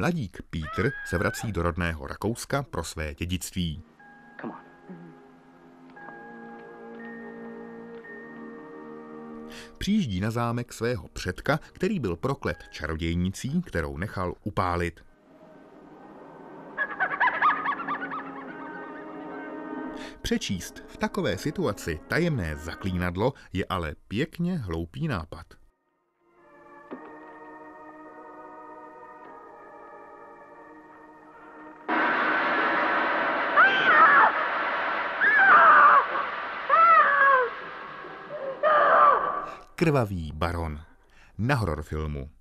Mladík Peter se vrací do rodného Rakouska pro své dědictví. Přijíždí na zámek svého předka, který byl proklet čarodějnicí, kterou nechal upálit. Přečíst v takové situaci tajemné zaklínadlo je ale pěkně hloupý nápad. Krvavý baron na horor filmu.